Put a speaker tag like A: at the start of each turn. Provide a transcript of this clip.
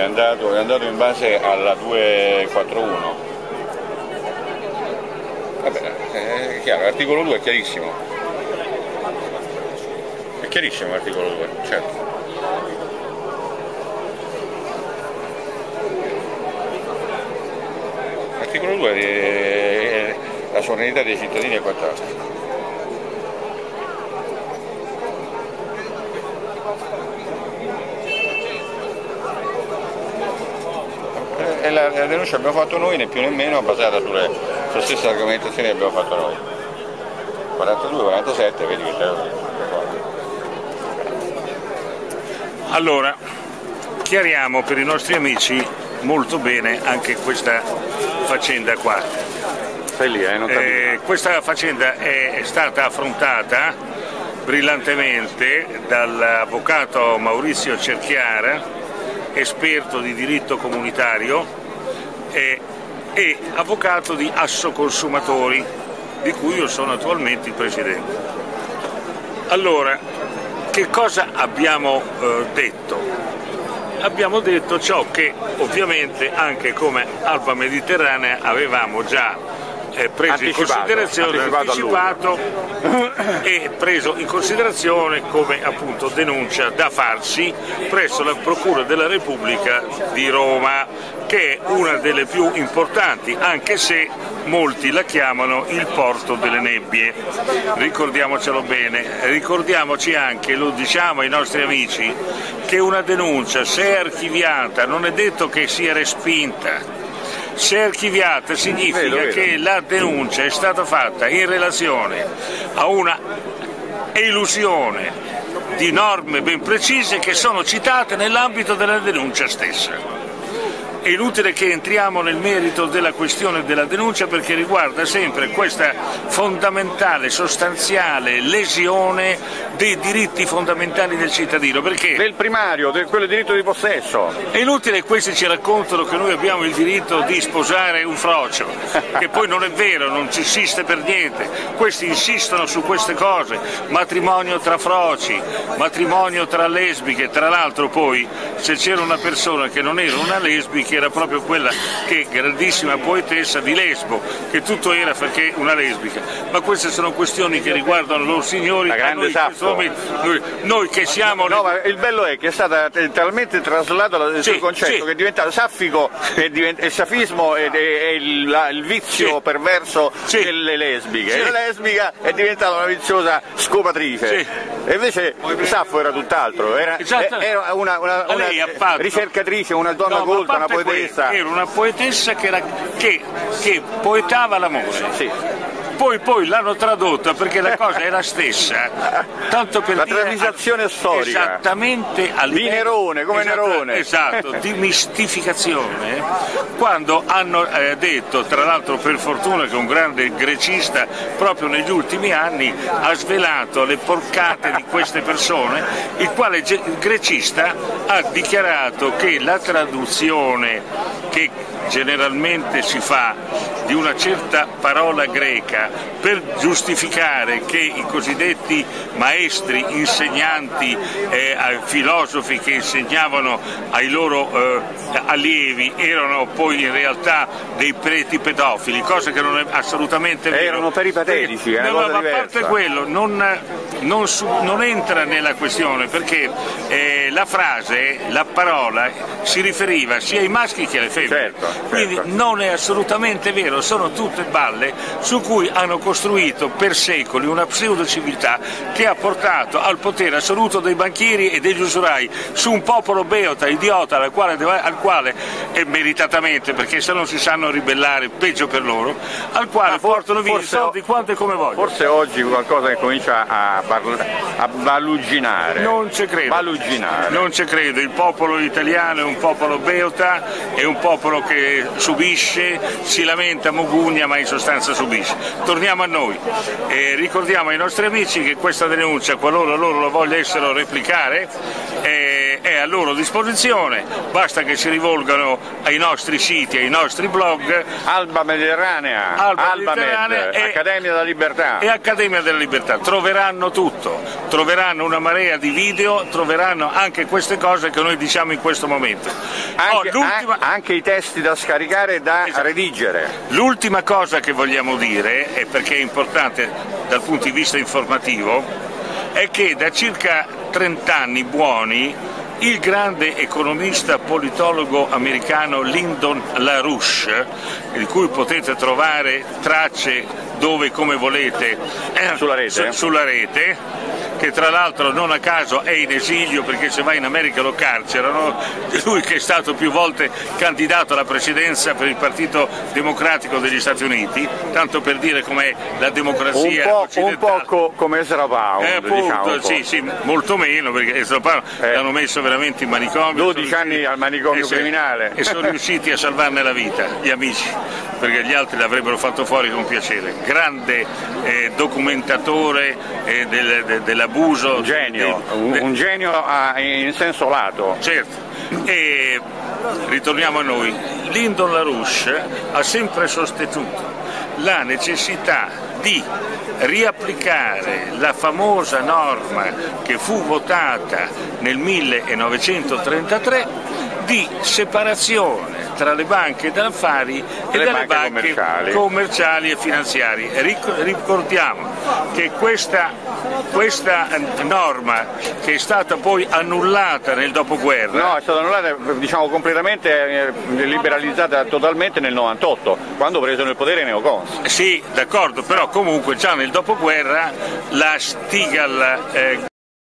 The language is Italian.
A: andato in base alla 241. Vabbè, è chiaro, l'articolo 2 è chiarissimo. È chiarissimo l'articolo 2, certo. L'articolo 2 è la sovranità dei cittadini e quant'altro. E la denuncia abbiamo fatto noi, né più né meno, basata sulle stesse argomentazioni che abbiamo fatto noi. 42, 47, vedi che
B: Allora, chiariamo per i nostri amici molto bene anche questa faccenda qua.
A: Sei lì, non
B: questa faccenda è stata affrontata brillantemente dall'avvocato Maurizio Cerchiara, esperto di diritto comunitario e avvocato di Assoconsumatori, di cui io sono attualmente il presidente. Allora, che cosa abbiamo detto? Abbiamo detto ciò che ovviamente anche come Alba Mediterranea avevamo già preso in considerazione, anticipato e preso in considerazione come appunto denuncia da farsi presso la Procura della Repubblica di Roma, che è una delle più importanti, anche se molti la chiamano il porto delle nebbie. Ricordiamocelo bene, ricordiamoci anche, lo diciamo ai nostri amici, che una denuncia, se è archiviata, non è detto che sia respinta. Se è archiviata significa che la denuncia è stata fatta in relazione a una elusione di norme ben precise che sono citate nell'ambito della denuncia stessa. È inutile che entriamo nel merito della questione della denuncia, perché riguarda sempre questa fondamentale, sostanziale lesione dei diritti fondamentali del cittadino. Perché
A: del primario, quello diritto di possesso.
B: È inutile che questi ci raccontano che noi abbiamo il diritto di sposare un frocio, che poi non è vero, non ci insiste per niente. Questi insistono su queste cose, matrimonio tra froci, matrimonio tra lesbiche. Tra l'altro poi, se c'era una persona che non era una lesbica, era proprio quella che grandissima poetessa di Lesbo, che tutto era perché una lesbica. Ma queste sono questioni che riguardano loro signori,
A: la grande
B: noi che siamo...
A: No, ma il bello è che è stata talmente traslato il suo concetto che è diventato saffico, il safismo è il vizio perverso delle lesbiche. La lesbica è diventata una viziosa scopatrice. E invece Saffo era tutt'altro, era una ricercatrice, una donna colta, una poetessa.
B: Era una poetessa che poetava l'amore. Poi l'hanno tradotta perché la cosa è la stessa, tanto per
A: la
B: dire
A: travisazione storica,
B: esattamente
A: di Nerone, come Nerone,
B: esatto, di mistificazione, quando hanno detto, tra l'altro per fortuna che un grande grecista proprio negli ultimi anni ha svelato le porcate di queste persone, il quale grecista ha dichiarato che la traduzione che generalmente si fa di una certa parola greca per giustificare che i cosiddetti maestri, insegnanti, filosofi che insegnavano ai loro allievi erano poi in realtà dei preti pedofili, cosa che non è assolutamente vero.
A: Erano peripatetici, è una cosa
B: ma a
A: diversa.
B: parte quello non entra nella questione, perché la frase, la parola si riferiva sia ai maschi che alle femmine, quindi non è assolutamente vero, sono tutte balle su cui hanno costruito per secoli una pseudo-civiltà che ha portato al potere assoluto dei banchieri e degli usurai su un popolo beota, idiota, al quale e meritatamente, perché se non si sanno ribellare peggio per loro, al quale portano via i soldi quanto e come vogliono.
A: Forse oggi qualcosa che comincia a baluginare.
B: Non ci credo. Non ci credo, il popolo italiano è un popolo beota, è un popolo che subisce, si lamenta, mogugna, ma in sostanza subisce. Torniamo a noi, ricordiamo ai nostri amici che questa denuncia, qualora loro lo vogliano replicare, è a loro disposizione, basta che si rivolgano ai nostri siti, ai nostri blog.
A: Alba Mediterranea, Alba Med, Accademia della Libertà.
B: E Accademia della Libertà, troveranno tutto, troveranno una marea di video, troveranno anche queste cose che noi diciamo in questo momento.
A: Anche i testi da scaricare e da redigere.
B: L'ultima cosa che vogliamo dire, e perché è importante dal punto di vista informativo, è che da circa 30 anni buoni il grande economista politologo americano Lyndon LaRouche, di cui potete trovare tracce dove come volete sulla rete, che tra l'altro non a caso è in esilio perché se va in America lo carcerano, lui che è stato più volte candidato alla presidenza per il Partito Democratico degli Stati Uniti, tanto per dire com'è la democrazia occidentale.
A: Un po' come Ezra Pound, diciamo.
B: Sì, molto meno, perché Ezra Pound l'hanno messo veramente in manicomio.
A: 12 anni al manicomio criminale.
B: E sono riusciti a salvarne la vita, gli amici, perché gli altri l'avrebbero fatto fuori con piacere. Grande documentatore dell'abuso.
A: Un genio in senso lato.
B: Certo. E ritorniamo a noi. Lyndon LaRouche ha sempre sostenuto la necessità di riapplicare la famosa norma che fu votata nel 1933 di separazione tra le banche d'affari e delle banche commerciali e finanziarie. Ricordiamo che questa norma, che è stata poi annullata nel dopoguerra...
A: No, è stata annullata, diciamo, completamente liberalizzata totalmente nel 98, quando presero il potere i neocons.
B: Sì, d'accordo, però comunque già nel dopoguerra la Stigal